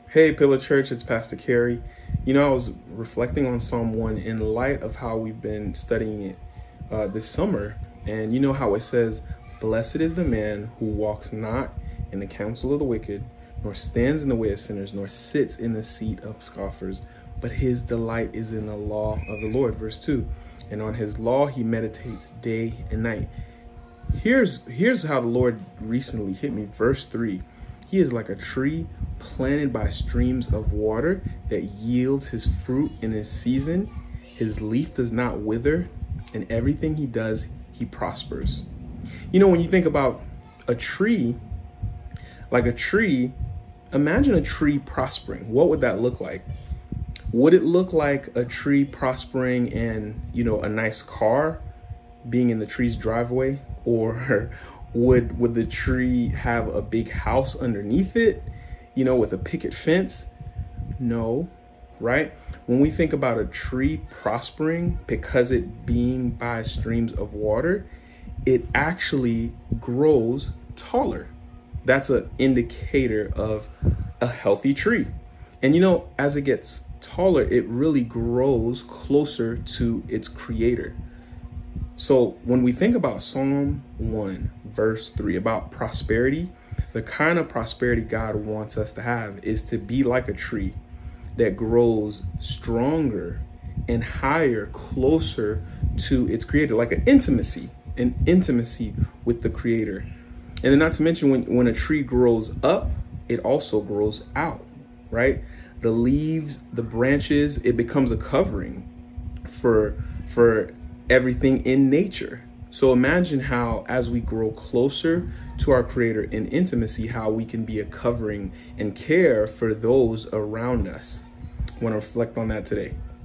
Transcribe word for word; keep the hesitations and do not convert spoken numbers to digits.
Hey, Pillar Church, it's Pastor Carey. You know, I was reflecting on Psalm one in light of how we've been studying it uh, this summer. And you know how it says, "Blessed is the man who walks not in the counsel of the wicked, nor stands in the way of sinners, nor sits in the seat of scoffers, but his delight is in the law of the Lord." Verse two, "And on his law he meditates day and night." Here's, here's how the Lord recently hit me. Verse three. He is like a tree planted by streams of water that yields his fruit in his season. His leaf does not wither, and everything he does, he prospers. You know, when you think about a tree, like a tree, imagine a tree prospering. What would that look like? Would it look like a tree prospering and, you know, a nice car being in the tree's driveway? Or would would the tree have a big house underneath it, you know, with a picket fence? No, right? When we think about a tree prospering because it being by streams of water, it actually grows taller. That's an indicator of a healthy tree. And, you know, as it gets taller, it really grows closer to its creator. So when we think about Psalm one, verse three, about prosperity, the kind of prosperity God wants us to have is to be like a tree that grows stronger and higher, closer to its creator, like an intimacy, an intimacy with the creator. And then not to mention when, when a tree grows up, it also grows out, right? The leaves, the branches, it becomes a covering for, for everything in nature. So imagine how, as we grow closer to our creator in intimacy, how we can be a covering and care for those around us. I want to reflect on that today.